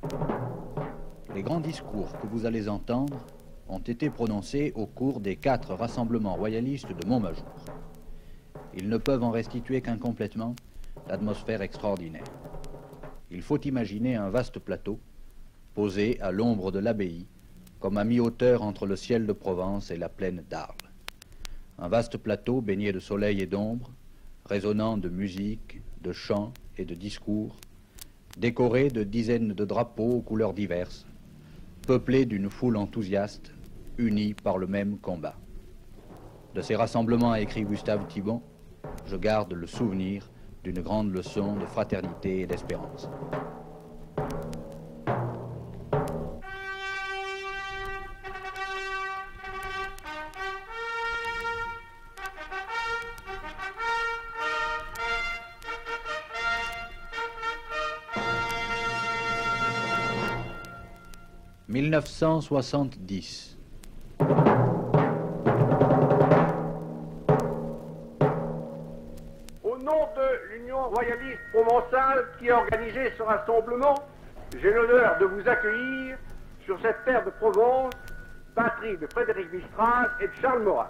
Les grands discours que vous allez entendre ont été prononcés au cours des 4 rassemblements royalistes de Montmajour. Ils ne peuvent en restituer qu'incomplètement l'atmosphère extraordinaire. Il faut imaginer un vaste plateau posé à l'ombre de l'abbaye, comme à mi-hauteur entre le ciel de Provence et la plaine d'Arles. Un vaste plateau baigné de soleil et d'ombre, résonnant de musique, de chants et de discours, décoré de dizaines de drapeaux aux couleurs diverses, peuplé d'une foule enthousiaste, unie par le même combat. De ces rassemblements, a écrit Gustave Thibon, je garde le souvenir d'une grande leçon de fraternité et d'espérance. « 1970. Au nom de l'Union royaliste provençale qui a organisé ce rassemblement, j'ai l'honneur de vous accueillir sur cette terre de Provence, patrie de Frédéric Mistral et de Charles Maurras.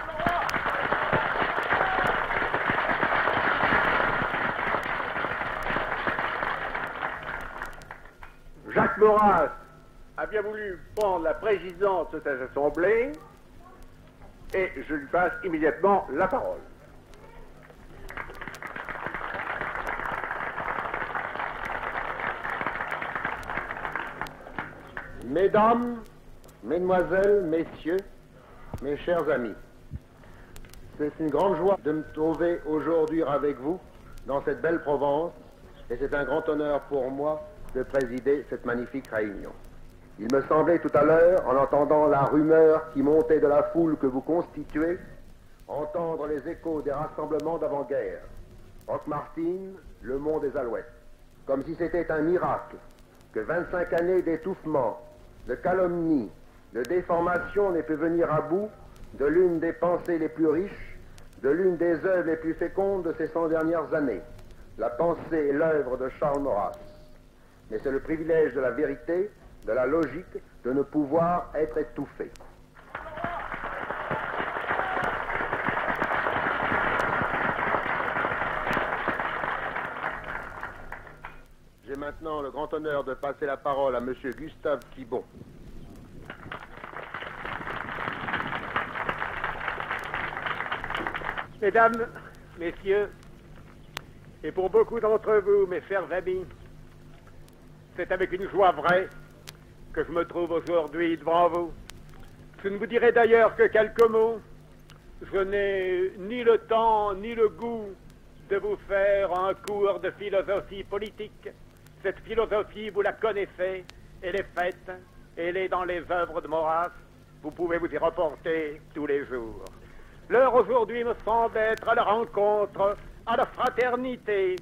Jacques Maurras a bien voulu prendre la présidence de cette assemblée et je lui passe immédiatement la parole. Mesdames, Mesdemoiselles, Messieurs, mes chers amis, c'est une grande joie de me trouver aujourd'hui avec vous dans cette belle Provence et c'est un grand honneur pour moi de présider cette magnifique réunion. Il me semblait tout à l'heure, en entendant la rumeur qui montait de la foule que vous constituez, entendre les échos des rassemblements d'avant-guerre. Roquemartine, le mont des Alouettes. Comme si c'était un miracle que 25 années d'étouffement, de calomnie, de déformation n'aient pu venir à bout de l'une des pensées les plus riches, de l'une des œuvres les plus fécondes de ces 100 dernières années, la pensée et l'œuvre de Charles Maurras. Mais c'est le privilège de la vérité, de la logique, de ne pouvoir être étouffé. J'ai maintenant le grand honneur de passer la parole à M. Gustave Thibon. Mesdames, Messieurs, et pour beaucoup d'entre vous, mes chers amis, c'est avec une joie vraie que je me trouve aujourd'hui devant vous. Je ne vous dirai d'ailleurs que quelques mots. Je n'ai ni le temps ni le goût de vous faire un cours de philosophie politique. Cette philosophie, vous la connaissez, elle est faite, elle est dans les œuvres de Maurras. Vous pouvez vous y reporter tous les jours. L'heure aujourd'hui me semble être à la rencontre, à la fraternité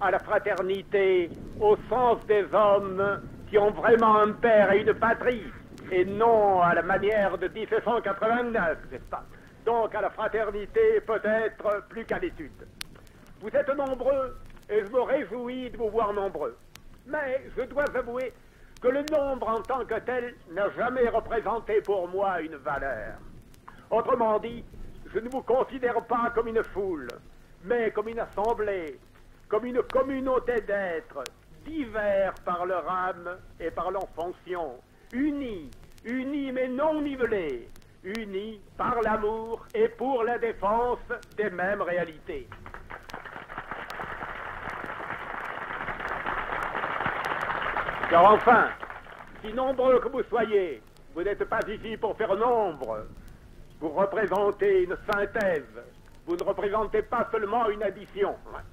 au sens des hommes qui ont vraiment un père et une patrie, et non à la manière de 1789, n'est-ce pas? Donc à la fraternité peut-être plus qu'à l'étude. Vous êtes nombreux, et je me réjouis de vous voir nombreux. Mais je dois avouer que le nombre en tant que tel n'a jamais représenté pour moi une valeur. Autrement dit, je ne vous considère pas comme une foule, mais comme une assemblée, comme une communauté d'êtres, divers par leur âme et par leur fonction, unis mais non nivelés, unis par l'amour et pour la défense des mêmes réalités. Car enfin, si nombreux que vous soyez, vous n'êtes pas ici pour faire nombre. Vous représentez une synthèse. Vous ne représentez pas seulement une addition.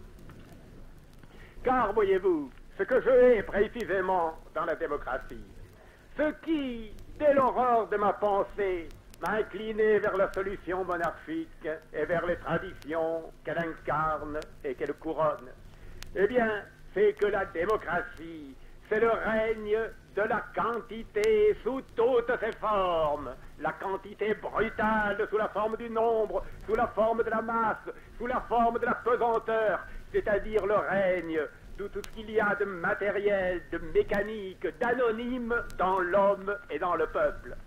Car, voyez-vous, ce que je hais précisément dans la démocratie, ce qui, dès l'aurore de ma pensée, m'a incliné vers la solution monarchique et vers les traditions qu'elle incarne et qu'elle couronne, eh bien, c'est que la démocratie, c'est le règne de la quantité sous toutes ses formes, la quantité brutale sous la forme du nombre, sous la forme de la masse, sous la forme de la pesanteur, c'est-à-dire le règne tout ce qu'il y a de matériel, de mécanique, d'anonyme dans l'homme et dans le peuple.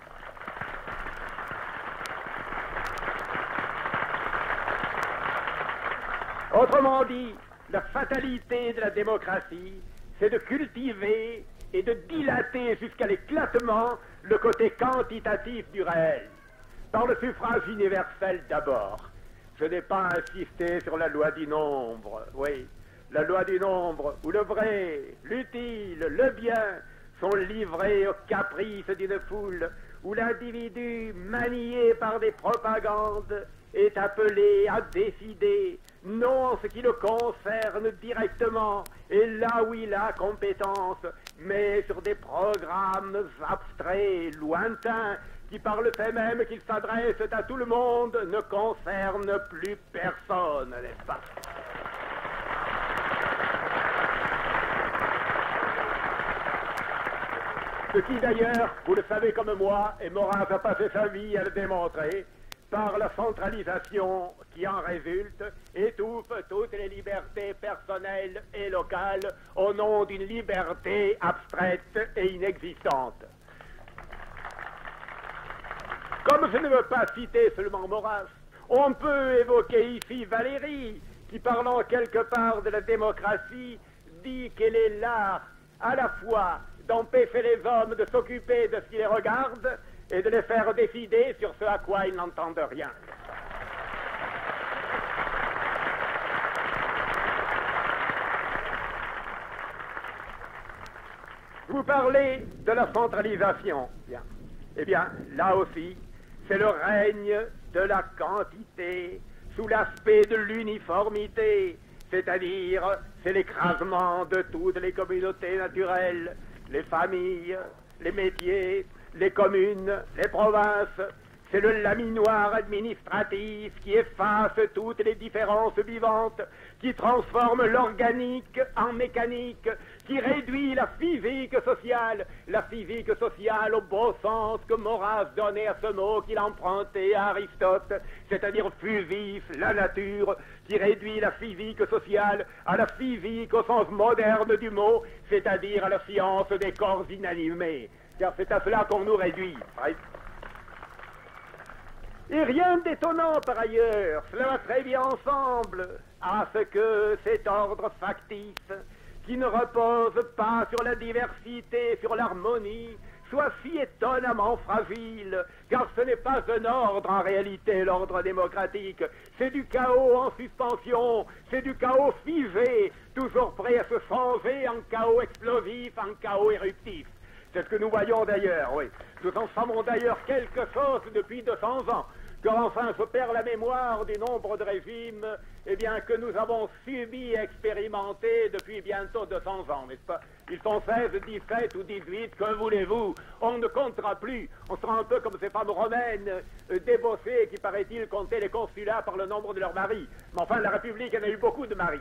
Autrement dit, la fatalité de la démocratie, c'est de cultiver et de dilater jusqu'à l'éclatement le côté quantitatif du réel. Par le suffrage universel d'abord. Je n'ai pas insisté sur la loi du nombre, oui. La loi du nombre où le vrai, l'utile, le bien sont livrés aux caprices d'une foule, où l'individu, manié par des propagandes, est appelé à décider, non en ce qui le concerne directement, et là où il a compétence, mais sur des programmes abstraits, lointains, qui par le fait même qu'ils s'adressent à tout le monde, ne concernent plus personne, n'est-ce pas? Ce qui d'ailleurs, vous le savez comme moi, et Maurras a passé sa vie à le démontrer, par la centralisation qui en résulte, étouffe toutes les libertés personnelles et locales au nom d'une liberté abstraite et inexistante. Comme je ne veux pas citer seulement Maurras, on peut évoquer ici Valéry, qui parlant quelque part de la démocratie, dit qu'elle est là à la fois d'empêcher les hommes de s'occuper de ce qui les regarde et de les faire décider sur ce à quoi ils n'entendent rien. Vous parlez de la centralisation. Bien. Eh bien, là aussi, c'est le règne de la quantité sous l'aspect de l'uniformité, c'est-à-dire c'est l'écrasement de toutes les communautés naturelles, les familles, les métiers, les communes, les provinces. C'est le laminoir administratif qui efface toutes les différences vivantes, qui transforme l'organique en mécanique, qui réduit la physique sociale au beau sens que Maurras donnait à ce mot qu'il empruntait à Aristote, c'est-à-dire fusif, la nature, qui réduit la physique sociale à la physique au sens moderne du mot, c'est-à-dire à la science des corps inanimés, car c'est à cela qu'on nous réduit. Et rien d'étonnant par ailleurs, cela va très bien ensemble à ce que cet ordre factice, qui ne repose pas sur la diversité, sur l'harmonie, soit si étonnamment fragile, car ce n'est pas un ordre en réalité, l'ordre démocratique, c'est du chaos en suspension, c'est du chaos figé, toujours prêt à se changer en chaos explosif, en chaos éruptif. C'est ce que nous voyons d'ailleurs, oui. Nous en savons d'ailleurs quelque chose depuis 200 ans, car enfin se perd la mémoire du nombre de régimes, eh bien, que nous avons subi et expérimenté depuis bientôt 200 ans, n'est-ce pas? Ils sont 16, 17 ou 18, que voulez-vous? On ne comptera plus. On sera un peu comme ces femmes romaines débossées qui, paraît-il, comptaient les consulats par le nombre de leurs maris. Mais enfin, la République en a eu beaucoup de maris.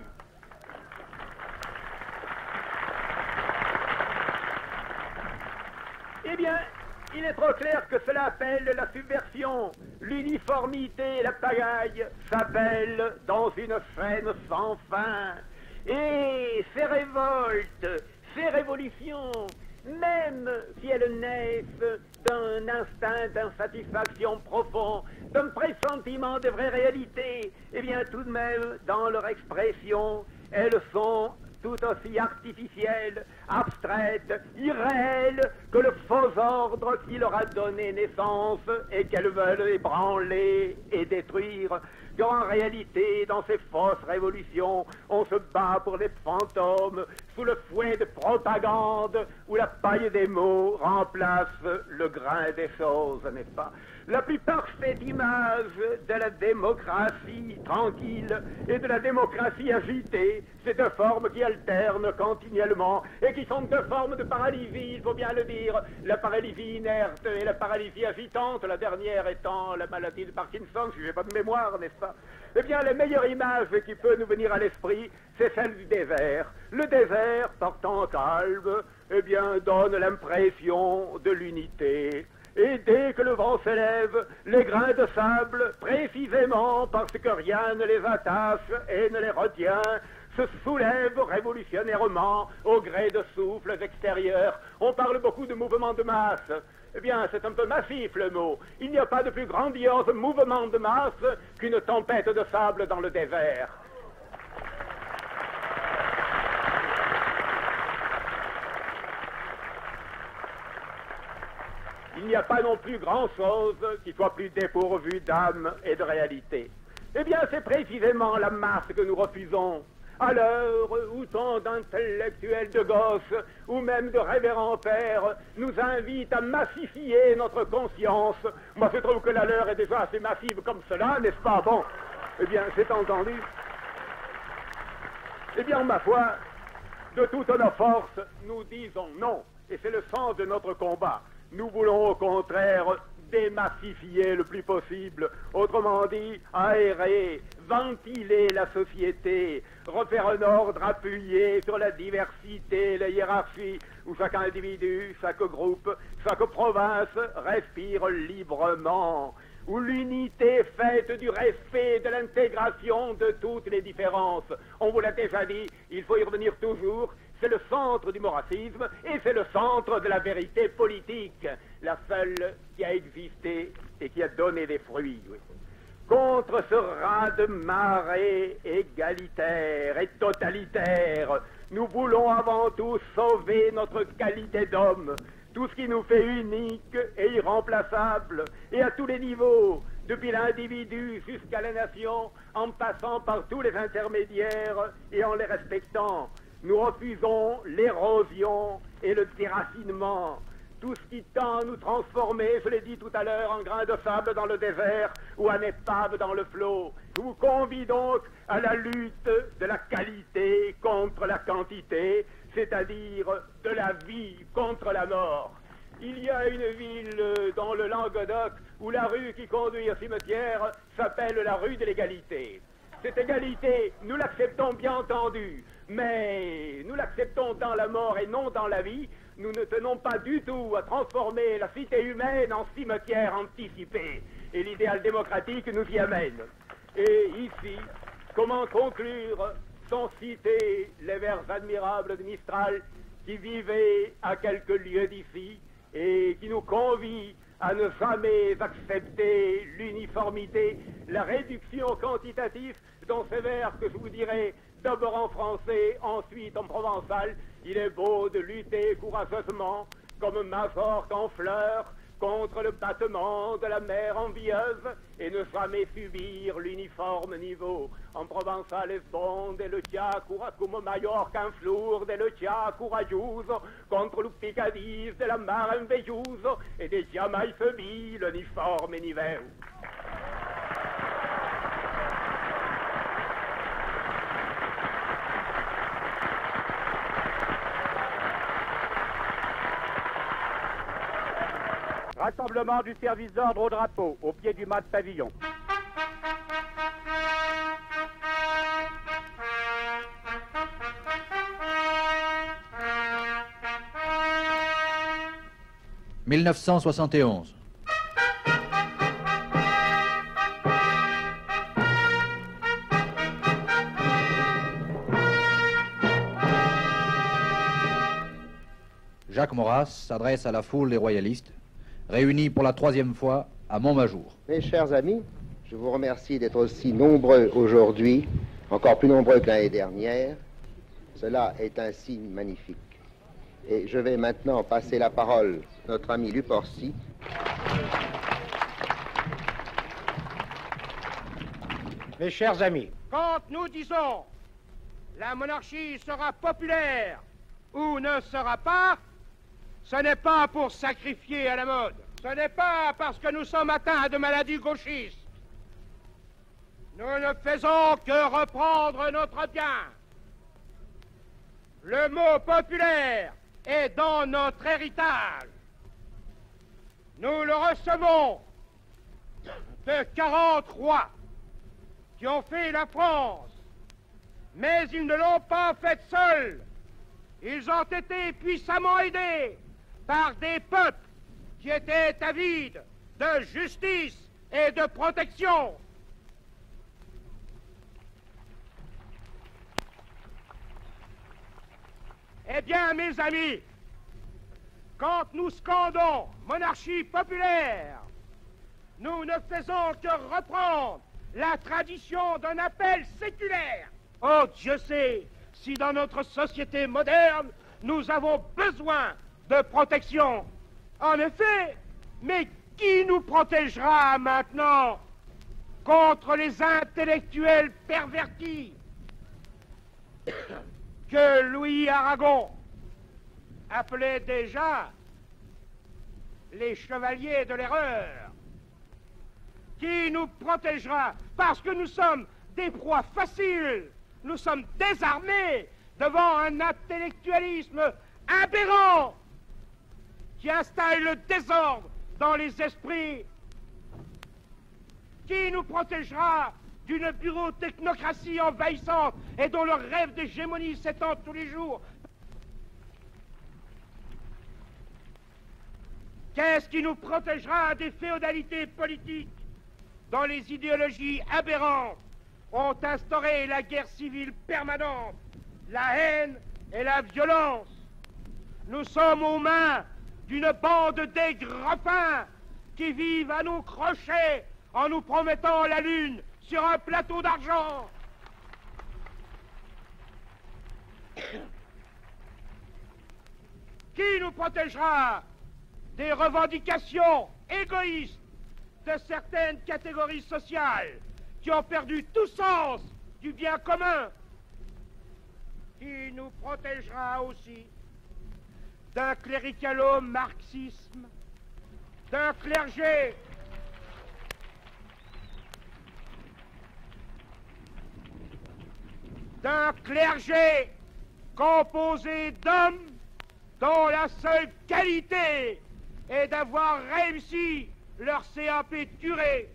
Eh bien, il est trop clair que cela appelle la subversion. L'uniformité, la pagaille s'appelle dans une scène sans fin. Et ces révoltes, ces révolutions, même si elles naissent d'un instinct d'insatisfaction profond, d'un pressentiment de vraie réalité, eh bien tout de même, dans leur expression, elles sont tout aussi artificielles, abstraites, irréelles que le faux ordre qui leur a donné naissance et qu'elles veulent ébranler et détruire. Car en réalité, dans ces fausses révolutions, on se bat pour les fantômes sous le fouet de propagande où la paille des mots remplace le grain des choses, n'est-ce pas? La plus parfaite image de la démocratie tranquille et de la démocratie agitée, c'est deux formes qui alternent continuellement et qui sont deux formes de paralysie, il faut bien le dire. La paralysie inerte et la paralysie agitante, la dernière étant la maladie de Parkinson, si je n'ai pas de mémoire, n'est-ce pas? Eh bien, la meilleure image qui peut nous venir à l'esprit, c'est celle du désert. Le désert, portant calme, eh bien, donne l'impression de l'unité. Et dès que le vent s'élève, les grains de sable, précisément parce que rien ne les attache et ne les retient, se soulève révolutionnairement au gré de souffles extérieurs. On parle beaucoup de mouvement de masse. Eh bien, c'est un peu massif le mot. Il n'y a pas de plus grandiose mouvement de masse qu'une tempête de sable dans le désert. Il n'y a pas non plus grand-chose qui soit plus dépourvu d'âme et de réalité. Eh bien, c'est précisément la masse que nous refusons. À l'heure où tant d'intellectuels de gauche, ou même de révérends pères, nous invitent à massifier notre conscience, moi je trouve que la leur est déjà assez massive comme cela, n'est-ce pas? Bon, eh bien, c'est entendu. Eh bien, ma foi, de toutes nos forces, nous disons non, et c'est le sens de notre combat. Nous voulons au contraire démassifier le plus possible, autrement dit, aérer, ventiler la société, refaire un ordre appuyé sur la diversité, la hiérarchie, où chaque individu, chaque groupe, chaque province respire librement, où l'unité faite du respect, de l'intégration de toutes les différences. On vous l'a déjà dit, il faut y revenir toujours. C'est le centre du moralisme et c'est le centre de la vérité politique, la seule qui a existé et qui a donné des fruits. Oui. Contre ce ras-de-marée égalitaire et totalitaire, nous voulons avant tout sauver notre qualité d'homme, tout ce qui nous fait unique et irremplaçable, et à tous les niveaux, depuis l'individu jusqu'à la nation, en passant par tous les intermédiaires et en les respectant. Nous refusons l'érosion et le déracinement, tout ce qui tend à nous transformer, je l'ai dit tout à l'heure, en grain de sable dans le désert ou en épave dans le flot. Je vous convie donc à la lutte de la qualité contre la quantité, c'est-à-dire de la vie contre la mort. Il y a une ville dans le Languedoc où la rue qui conduit au cimetière s'appelle la rue de l'égalité. Cette égalité, nous l'acceptons bien entendu, mais nous l'acceptons dans la mort et non dans la vie. Nous ne tenons pas du tout à transformer la cité humaine en cimetière anticipé. Et l'idéal démocratique nous y amène. Et ici, comment conclure sans citer les vers admirables de Mistral qui vivait à quelques lieues d'ici et qui nous convie à ne jamais accepter l'uniformité, la réduction quantitative dans ces vers que je vous dirai d'abord en français, ensuite en provençal. Il est beau de lutter courageusement comme Majorque en fleurs contre le battement de la mer envieuse et ne jamais subir l'uniforme niveau. En provençal es bon de luchar como Mallorca en flor de luchar couraggioso contre le picadis de la mar envejoso et de jamais subir l'uniforme niveau. Rassemblement du service d'ordre au drapeau, au pied du mât de pavillon. « 1971. Jacques Maurras s'adresse à la foule des royalistes, réunis pour la 3e fois à Montmajour. Mes chers amis, je vous remercie d'être aussi nombreux aujourd'hui, encore plus nombreux que l'année dernière. Cela est un signe magnifique. Et je vais maintenant passer la parole à notre ami Luporcy. Mes chers amis, quand nous disons la monarchie sera populaire ou ne sera pas, ce n'est pas pour sacrifier à la mode. Ce n'est pas parce que nous sommes atteints de maladies gauchistes. Nous ne faisons que reprendre notre bien. Le mot populaire est dans notre héritage. Nous le recevons de 40 rois qui ont fait la France, mais ils ne l'ont pas faite seuls. Ils ont été puissamment aidés par des peuples qui étaient avides de justice et de protection. Eh bien, mes amis, quand nous scandons monarchie populaire, nous ne faisons que reprendre la tradition d'un appel séculaire. Oh, Dieu sait si dans notre société moderne, nous avons besoin de protection. En effet, mais qui nous protégera maintenant contre les intellectuels pervertis que Louis Aragon appelait déjà les chevaliers de l'erreur? Qui nous protégera? Parce que nous sommes des proies faciles, nous sommes désarmés devant un intellectualisme aberrant qui installe le désordre dans les esprits. Qui nous protégera d'une bureau-technocratie envahissante et dont le rêve d'hégémonie s'étend tous les jours? Qu'est-ce qui nous protégera des féodalités politiques dont les idéologies aberrantes ont instauré la guerre civile permanente, la haine et la violence? Nous sommes aux mains d'une bande d'aigrefins qui vivent à nos crochets en nous promettant la lune sur un plateau d'argent. Qui nous protégera des revendications égoïstes de certaines catégories sociales qui ont perdu tout sens du bien commun? Qui nous protégera aussi d'un cléricalo-marxisme, d'un clergé composé d'hommes dont la seule qualité est d'avoir réussi leur CAP de curé?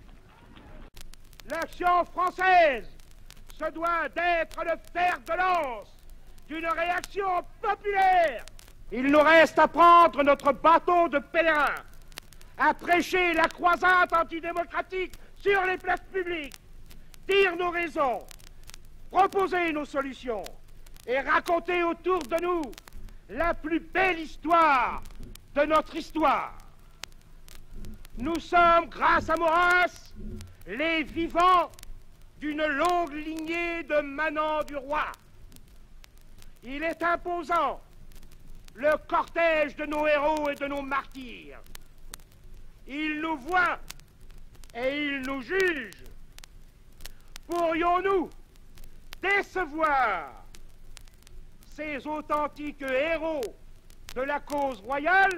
L'action française se doit d'être le fer de lance d'une réaction populaire. Il nous reste à prendre notre bateau de pèlerin, à prêcher la croisade antidémocratique sur les places publiques, dire nos raisons, proposer nos solutions et raconter autour de nous la plus belle histoire de notre histoire. Nous sommes, grâce à Maurras, les vivants d'une longue lignée de manants du roi. Il est imposant, le cortège de nos héros et de nos martyrs. Il nous voit et il nous juge. Pourrions-nous décevoir ces authentiques héros de la cause royale?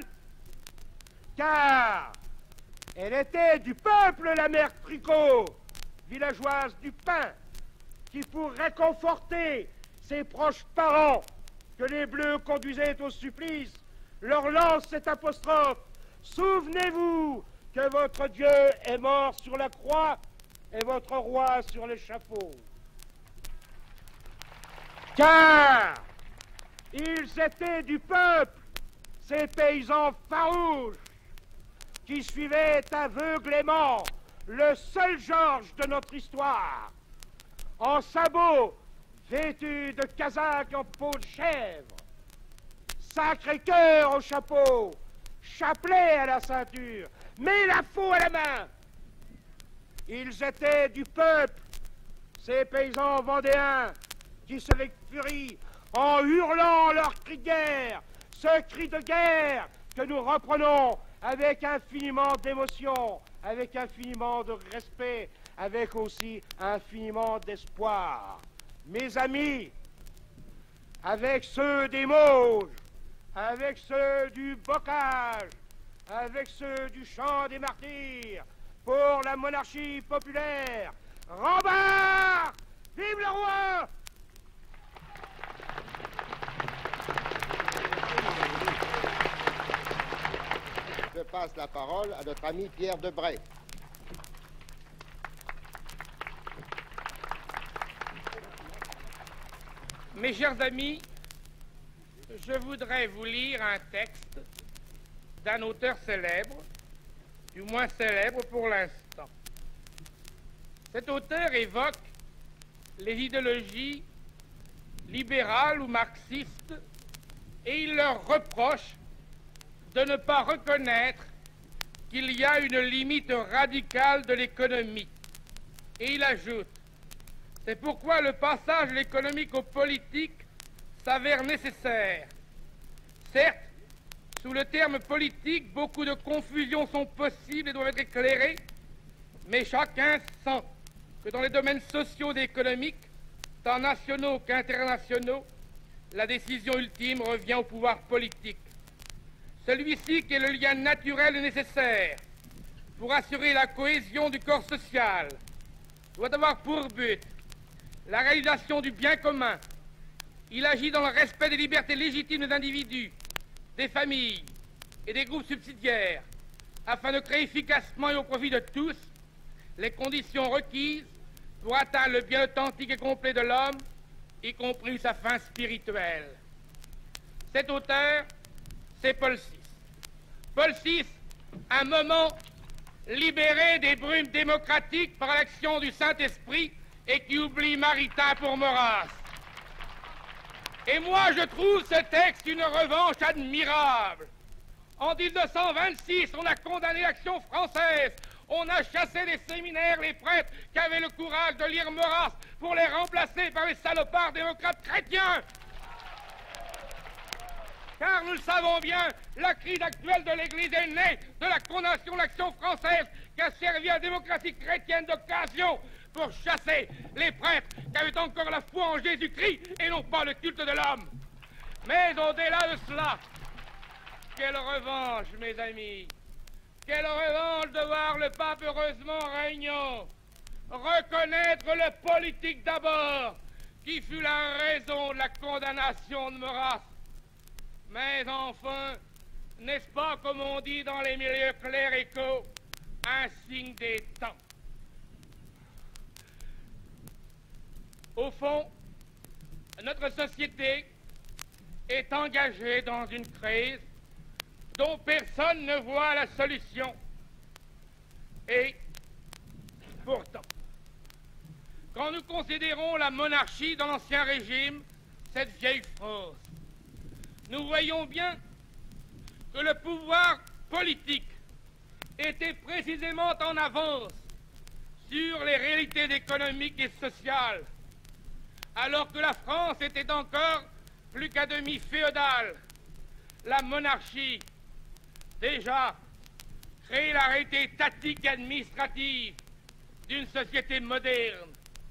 Car elle était du peuple, la mère Tricot, villageoise du pain, qui, pour réconforter ses proches parents que les Bleus conduisaient au supplice, leur lance cette apostrophe: souvenez-vous que votre Dieu est mort sur la croix et votre roi sur l'échafaud. Car ils étaient du peuple, ces paysans farouches, qui suivaient aveuglément le seul Georges de notre histoire, en sabots vêtus de casaques en peau de chèvre, Sacré-Cœur au chapeau, chapelet à la ceinture, mais la faux à la main. Ils étaient du peuple, ces paysans vendéens qui se l'exfurient en hurlant leur cri de guerre, ce cri de guerre que nous reprenons avec infiniment d'émotion, avec infiniment de respect, avec aussi infiniment d'espoir. Mes amis, avec ceux des Mauges, avec ceux du Bocage, avec ceux du Champ des Martyrs, pour la monarchie populaire, rembarre! Vive le roi! Je passe la parole à notre ami Pierre Debray. Mes chers amis, je voudrais vous lire un texte d'un auteur célèbre, du moins célèbre pour l'instant. Cet auteur évoque les idéologies libérales ou marxistes et il leur reproche de ne pas reconnaître qu'il y a une limite radicale de l'économie. Et il ajoute, c'est pourquoi le passage de l'économique au politique s'avère nécessaire. Certes, sous le terme politique, beaucoup de confusions sont possibles et doivent être éclairées, mais chacun sent que dans les domaines sociaux et économiques, tant nationaux qu'internationaux, la décision ultime revient au pouvoir politique. Celui-ci, qui est le lien naturel et nécessaire pour assurer la cohésion du corps social, doit avoir pour but la réalisation du bien commun. Il agit dans le respect des libertés légitimes des individus, des familles et des groupes subsidiaires, afin de créer efficacement et au profit de tous les conditions requises pour atteindre le bien authentique et complet de l'homme, y compris sa fin spirituelle. Cet auteur, c'est Paul VI. Paul VI, un moment libéré des brumes démocratiques par l'action du Saint-Esprit et qui oublie Maritain pour Maurras. Et moi, je trouve ce texte une revanche admirable. En 1926, on a condamné l'action française. On a chassé des séminaires les prêtres qui avaient le courage de lire Maurras pour les remplacer par les salopards démocrates chrétiens. Car nous le savons bien, la crise actuelle de l'Église est née de la condamnation de l'action française qui a servi à la démocratie chrétienne d'occasion pour chasser les prêtres qui avaient encore la foi en Jésus-Christ et non pas le culte de l'homme. Mais au-delà de cela, quelle revanche, mes amis! Quelle revanche de voir le pape heureusement régnant reconnaître le politique d'abord, qui fut la raison de la condamnation de Maurras. Mais enfin, n'est-ce pas, comme on dit dans les milieux cléricaux, un signe des temps? Au fond, notre société est engagée dans une crise dont personne ne voit la solution. Et pourtant, quand nous considérons la monarchie dans l'Ancien Régime, cette vieille France, nous voyons bien que le pouvoir politique était précisément en avance sur les réalités économiques et sociales, alors que la France était encore plus qu'à demi féodale. La monarchie, déjà, crée la réalité étatique et administrative d'une société moderne.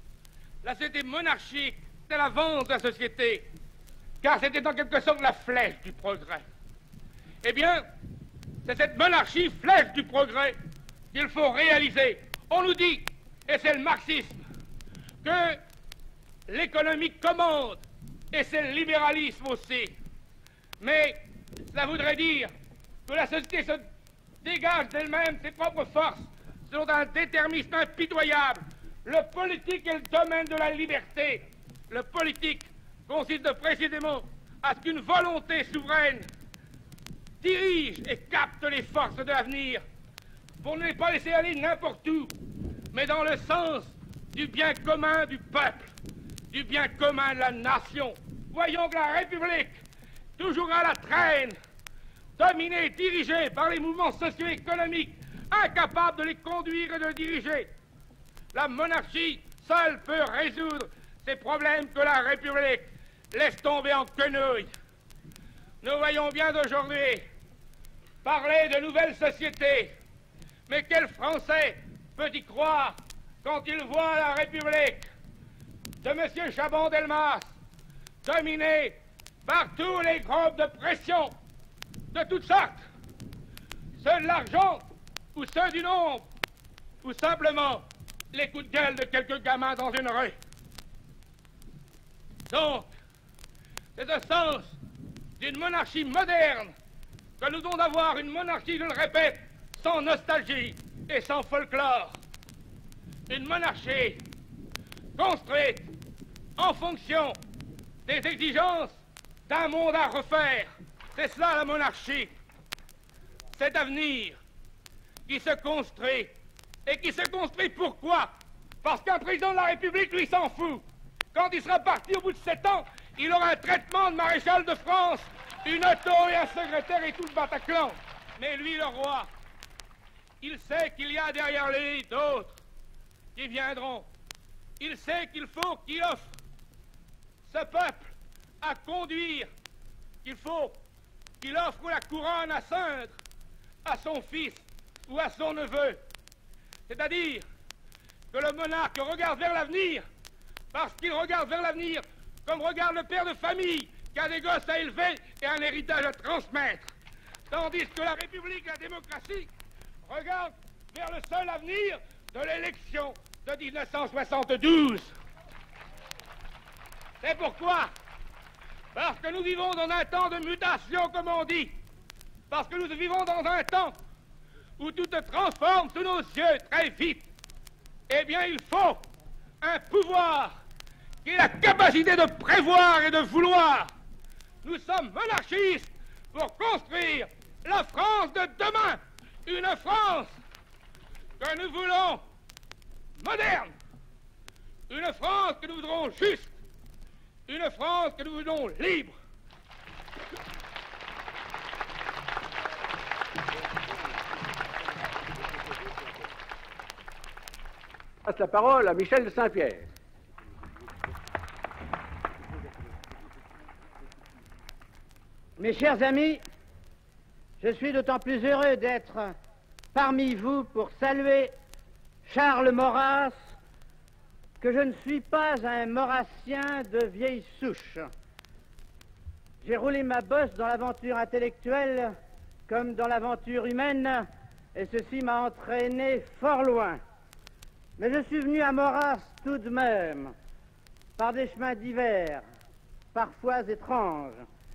La société monarchique, c'est l'avance de la société, car c'était en quelque sorte la flèche du progrès. Eh bien, c'est cette monarchie flèche du progrès qu'il faut réaliser. On nous dit, et c'est le marxisme, que l'économie commande, et c'est le libéralisme aussi. Mais cela voudrait dire que la société se dégage d'elle-même ses propres forces selon un déterminisme impitoyable. Le politique est le domaine de la liberté. Le politique consiste précisément à ce qu'une volonté souveraine dirige et capte les forces de l'avenir pour ne les pas laisser aller n'importe où, mais dans le sens du bien commun du peuple, du bien commun de la nation. Voyons que la République, toujours à la traîne, dominée et dirigée par les mouvements socio-économiques, incapables de les conduire et de les diriger. La monarchie seule peut résoudre ces problèmes que la République laisse tomber en quenouille. Nous voyons bien d'aujourd'hui parler de nouvelles sociétés, mais quel Français peut y croire quand il voit la République de M. Chaban-Delmas dominée par tous les groupes de pression de toutes sortes, ceux de l'argent ou ceux du nombre, ou simplement les coups de gueule de quelques gamins dans une rue. Donc, c'est le sens d'une monarchie moderne que nous devons avoir, une monarchie, je le répète, sans nostalgie et sans folklore. Une monarchie construite en fonction des exigences d'un monde à refaire. C'est cela la monarchie. Cet avenir qui se construit. Et qui se construit pourquoi? Parce qu'un président de la République, lui, s'en fout. Quand il sera parti au bout de 7 ans, il aura un traitement de maréchal de France une auto et un secrétaire et tout le Bataclan. Mais lui, le roi, il sait qu'il y a derrière lui d'autres qui viendront. Il sait qu'il faut qu'il offre ce peuple à conduire, qu'il faut qu'il offre la couronne à ceindre à son fils ou à son neveu. C'est-à-dire que le monarque regarde vers l'avenir, parce qu'il regarde vers l'avenir comme regarde le père de famille qui a des gosses à élever et un héritage à transmettre. Tandis que la République, la démocratie, regarde vers le seul avenir de l'élection de 1972. C'est pourquoi, parce que nous vivons dans un temps de mutation, comme on dit, parce que nous vivons dans un temps où tout se transforme sous nos yeux très vite, eh bien, il faut un pouvoir qui ait la capacité de prévoir et de vouloir. Nous sommes monarchistes pour construire la France de demain, une France que nous voulons moderne, une France que nous voudrons juste, une France que nous voulons libre. Je passe la parole à Michel de Saint-Pierre. Mes chers amis, je suis d'autant plus heureux d'être parmi vous pour saluer Charles Maurras que je ne suis pas un maurassien de vieille souche. J'ai roulé ma bosse dans l'aventure intellectuelle comme dans l'aventure humaine, et ceci m'a entraîné fort loin. Mais je suis venu à Maurras tout de même, par des chemins divers, parfois étranges.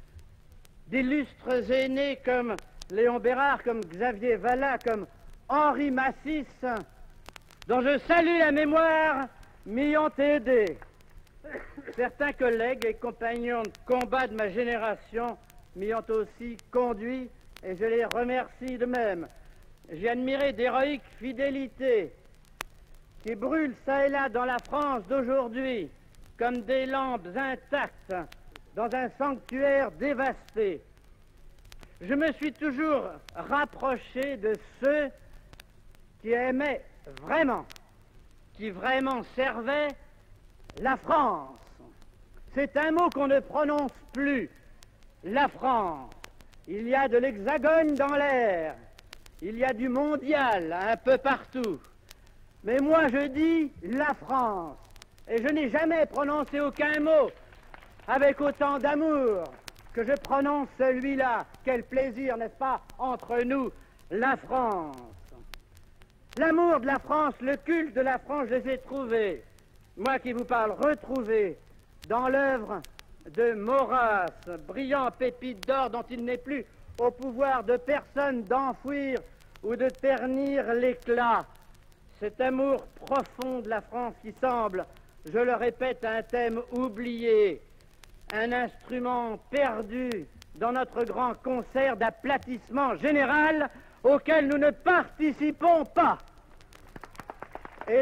D'illustres aînés comme Léon Bérard, comme Xavier Vallat, comme Henri Massis, dont je salue la mémoire, m'y ont aidé. Certains collègues et compagnons de combat de ma génération m'y ont aussi conduit, et je les remercie de même. J'ai admiré d'héroïques fidélités qui brûlent çà et là dans la France d'aujourd'hui comme des lampes intactes dans un sanctuaire dévasté. Je me suis toujours rapproché de ceux qui aimaient vraiment, qui vraiment servaient la France. C'est un mot qu'on ne prononce plus, la France. Il y a de l'hexagone dans l'air, il y a du mondial un peu partout. Mais moi je dis la France, et je n'ai jamais prononcé aucun mot avec autant d'amour que je prononce celui-là. Quel plaisir, n'est-ce pas, entre nous, la France. L'amour de la France, le culte de la France, je les ai trouvés, moi qui vous parle, retrouvés dans l'œuvre de Maurras, brillant pépite d'or dont il n'est plus au pouvoir de personne d'enfouir ou de ternir l'éclat. Cet amour profond de la France qui semble, je le répète, un thème oublié, un instrument perdu dans notre grand concert d'aplatissement général auquel nous ne participons pas. Et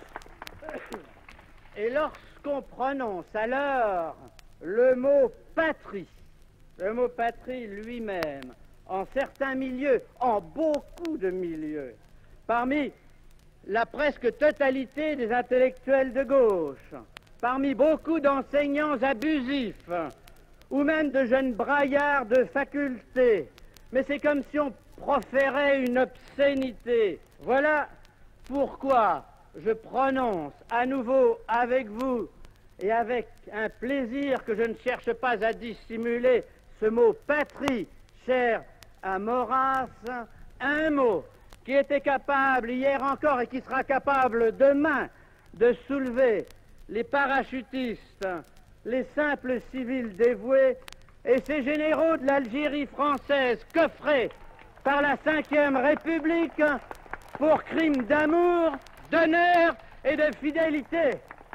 lorsqu'on prononce alors le mot patrie lui-même, en certains milieux, en beaucoup de milieux, parmi la presque totalité des intellectuels de gauche, parmi beaucoup d'enseignants abusifs, ou même de jeunes braillards de faculté, mais c'est comme si on proférait une obscénité. Voilà pourquoi je prononce à nouveau avec vous, et avec un plaisir que je ne cherche pas à dissimuler, ce mot patrie, cher à Maurras, un mot qui était capable hier encore et qui sera capable demain de soulever les parachutistes, les simples civils dévoués et ces généraux de l'Algérie française coffrés par la Ve République pour crimes d'amour, d'honneur et de fidélité.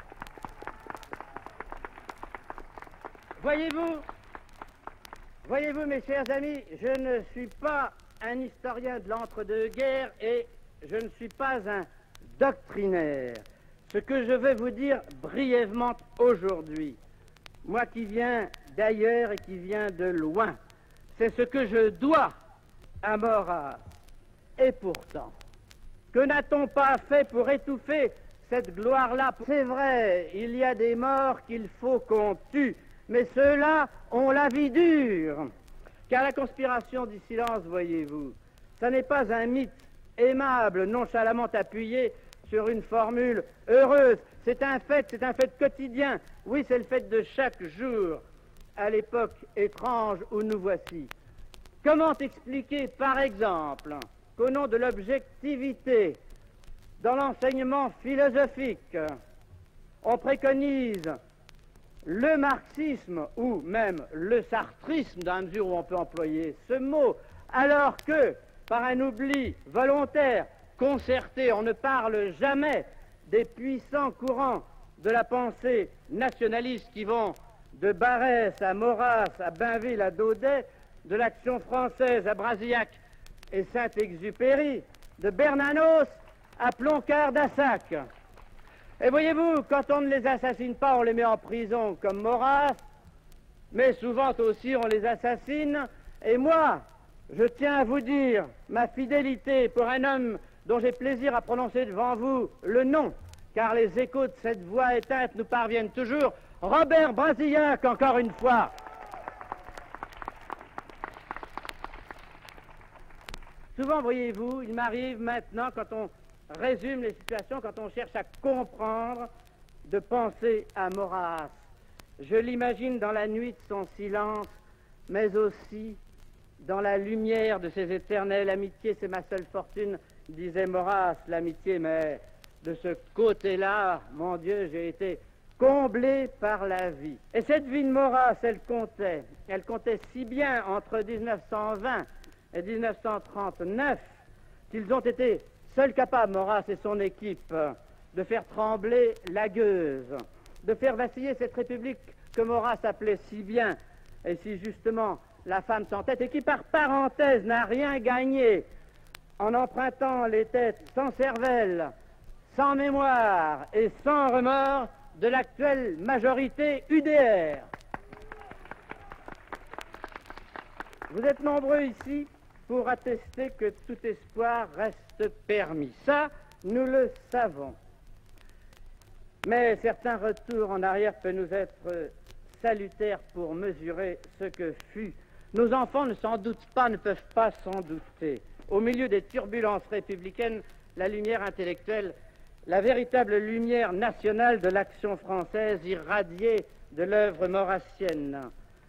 Voyez-vous, mes chers amis, je ne suis pas un historien de l'entre-deux-guerres et je ne suis pas un doctrinaire. Ce que je vais vous dire brièvement aujourd'hui, moi qui viens d'ailleurs et qui viens de loin, c'est ce que je dois à Maurras. Et pourtant, que n'a-t-on pas fait pour étouffer cette gloire-là? C'est vrai, il y a des morts qu'il faut qu'on tue, mais ceux-là ont la vie dure. Car la conspiration du silence, voyez-vous, ça n'est pas un mythe aimable, nonchalamment appuyé sur une formule heureuse. C'est un fait quotidien. Oui, c'est le fait de chaque jour, à l'époque étrange où nous voici. Comment expliquer, par exemple, qu'au nom de l'objectivité, dans l'enseignement philosophique, on préconise le marxisme ou même le sartrisme, dans la mesure où on peut employer ce mot, alors que, par un oubli volontaire, concerté, on ne parle jamais des puissants courants de la pensée nationaliste qui vont de Barrès à Maurras, à Bainville, à Daudet, de l'Action française à Brasillac et Saint-Exupéry, de Bernanos à Ploncart-d'Assac. Et voyez-vous, quand on ne les assassine pas, on les met en prison comme Maurras, mais souvent aussi on les assassine. Et moi, je tiens à vous dire ma fidélité pour un homme dont j'ai plaisir à prononcer devant vous le nom, car les échos de cette voix éteinte nous parviennent toujours. Robert Brasillac, encore une fois. Souvent, voyez-vous, il m'arrive maintenant, quand on résume les situations, quand on cherche à comprendre, de penser à Maurras. Je l'imagine dans la nuit de son silence, mais aussi dans la lumière de ses éternelles amitiés. C'est ma seule fortune, disait Maurras, l'amitié, mais de ce côté-là, mon Dieu, j'ai été comblé par la vie. Et cette vie de Maurras, elle comptait si bien entre 1920 et 1939 qu'ils ont été seuls capables, Maurras et son équipe, de faire trembler la gueuse, de faire vaciller cette République que Maurras appelait si bien et si justement la femme sans tête, et qui par parenthèse n'a rien gagné en empruntant les têtes sans cervelle, sans mémoire et sans remords de l'actuelle majorité UDR. Vous êtes nombreux ici pour attester que tout espoir reste permis. Ça, nous le savons. Mais certains retours en arrière peuvent nous être salutaires pour mesurer ce que fut. Nos enfants ne s'en doutent pas, ne peuvent pas s'en douter. Au milieu des turbulences républicaines, la lumière intellectuelle, la véritable lumière nationale de l'action française irradiée de l'œuvre maurassienne.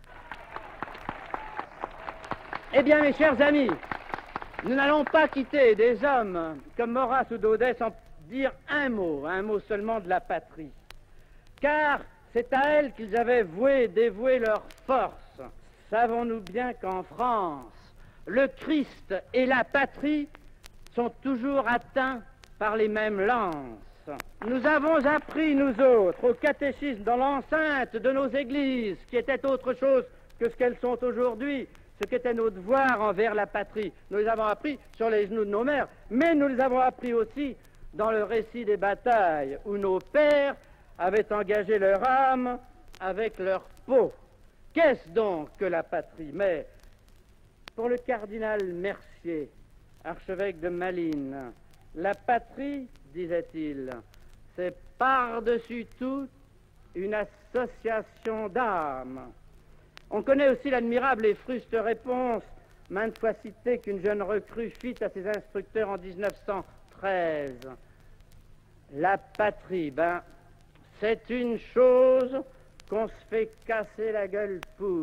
Eh bien, mes chers amis, nous n'allons pas quitter des hommes comme Maurras ou Daudet sans dire un mot seulement de la patrie. Car c'est à elle qu'ils avaient dévoué leur force. Savons-nous bien qu'en France, le Christ et la patrie sont toujours atteints par les mêmes lances. Nous avons appris, nous autres, au catéchisme dans l'enceinte de nos églises, qui était autre chose que ce qu'elles sont aujourd'hui, ce qu'était nos devoirs envers la patrie. Nous les avons appris sur les genoux de nos mères, mais nous les avons appris aussi dans le récit des batailles, où nos pères avaient engagé leur âme avec leur peau. Qu'est-ce donc que la patrie? Mais pour le cardinal Mercier, archevêque de Malines, la patrie, disait-il, c'est par-dessus tout une association d'âmes. On connaît aussi l'admirable et fruste réponse, maintes fois citée, qu'une jeune recrue fit à ses instructeurs en 1913. La patrie, c'est une chose qu'on se fait casser la gueule pour.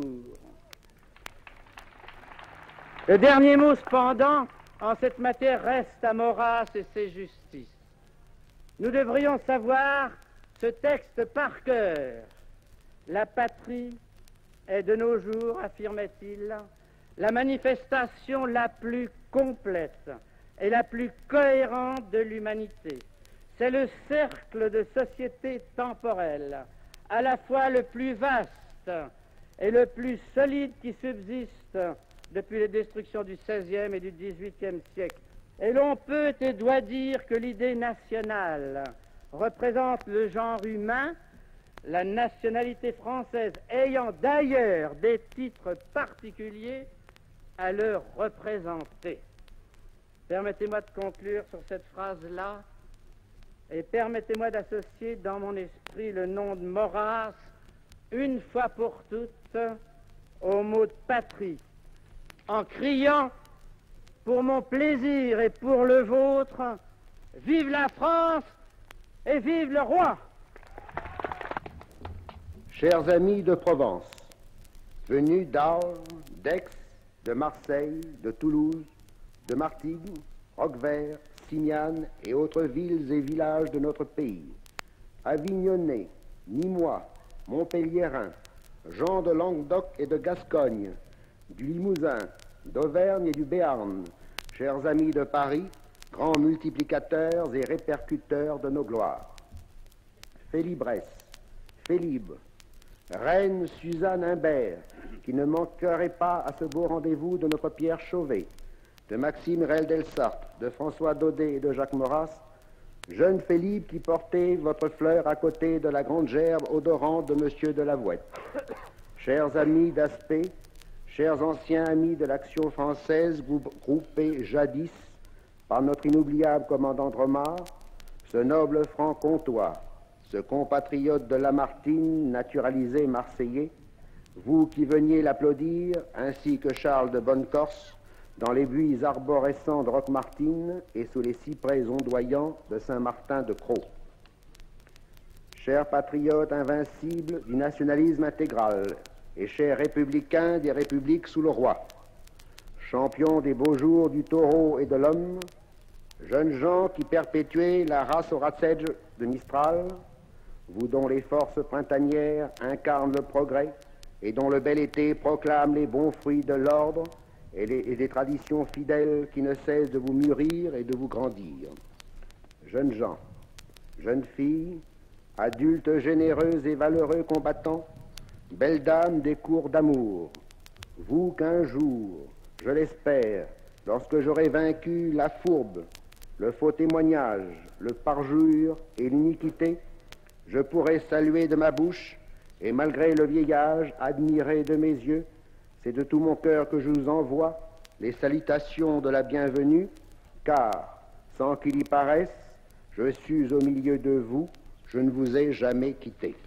Le dernier mot, cependant, en cette matière reste à Maurras et ses justices. Nous devrions savoir ce texte par cœur. La patrie est de nos jours, affirmait-il, la manifestation la plus complète et la plus cohérente de l'humanité. C'est le cercle de société temporelle, à la fois le plus vaste et le plus solide qui subsiste depuis les destructions du XVIe et du XVIIIe siècle. Et l'on peut et doit dire que l'idée nationale représente le genre humain, la nationalité française ayant d'ailleurs des titres particuliers à le représenter. Permettez-moi de conclure sur cette phrase-là et permettez-moi d'associer dans mon esprit le nom de Maurras, une fois pour toutes, au mot de patrie, en criant, pour mon plaisir et pour le vôtre, vive la France et vive le roi! Chers amis de Provence, venus d'Arles, d'Aix, de Marseille, de Toulouse, de Martigues, Roquevert, Signane et autres villes et villages de notre pays, Avignonnais, Nîmois, Montpelliérains, gens de Languedoc et de Gascogne, du Limousin, d'Auvergne et du Béarn, chers amis de Paris, grands multiplicateurs et répercuteurs de nos gloires. Félibresse, Félib, Reine Suzanne Imbert, qui ne manquerait pas à ce beau rendez-vous de notre Pierre Chauvet, de Maxime Rel-Delsart, de François Daudet et de Jacques Maurras, jeune Félib qui portait votre fleur à côté de la grande gerbe odorante de Monsieur de la Vouette. Chers amis d'Aspect, chers anciens amis de l'Action française groupés jadis par notre inoubliable commandant Dromard, ce noble franc-comtois, ce compatriote de Lamartine, naturalisé marseillais, vous qui veniez l'applaudir, ainsi que Charles de Bonnecorse, dans les buis arborescents de Roquemartine et sous les cyprès ondoyants de Saint-Martin-de-Crau. Chers patriotes invincibles du nationalisme intégral et chers républicains des républiques sous le roi, champions des beaux jours du taureau et de l'homme, jeunes gens qui perpétuez la race Horatzedge de Mistral, vous dont les forces printanières incarnent le progrès et dont le bel été proclame les bons fruits de l'ordre et des traditions fidèles qui ne cessent de vous mûrir et de vous grandir. Jeunes gens, jeunes filles, adultes généreux et valeureux combattants, belles dames des cours d'amour, vous qu'un jour, je l'espère, lorsque j'aurai vaincu la fourbe, le faux témoignage, le parjure et l'iniquité, je pourrai saluer de ma bouche et malgré le vieillage, admirer de mes yeux. C'est de tout mon cœur que je vous envoie les salutations de la bienvenue, car, sans qu'il y paraisse, je suis au milieu de vous, je ne vous ai jamais quitté.